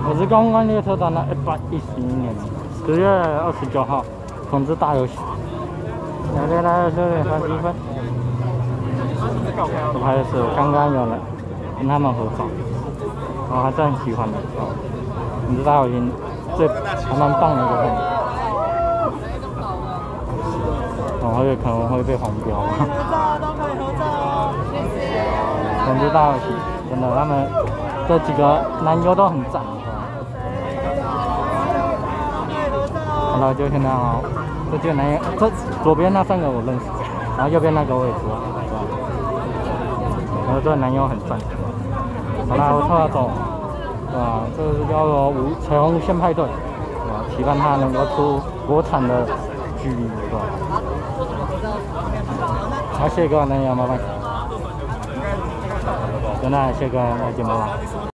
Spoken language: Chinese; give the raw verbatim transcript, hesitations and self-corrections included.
我是刚刚列车长的一百一十一年，十月二十九号，通知大游行。来来来，这里三十一分。我拍的是我刚刚有人跟他们合照，我还是很喜欢的。你知道，已经最还蛮棒的一个动作。我会可能会被黄标。合照都可以合照哦，谢谢。通知大游行，真的，他们这几个男优都很赞。好了，就先这样哦。这几个男优，这左边那三个我认识，然后右边那个我也知道，是吧？然后这个男优很赞。好啦，我撤了走，对吧？这是叫做五彩虹无限派对，对吧？期盼他能够出国产的剧，对吧？好，谢谢各位男友，麻烦。真的，谢谢各位，再见，拜拜。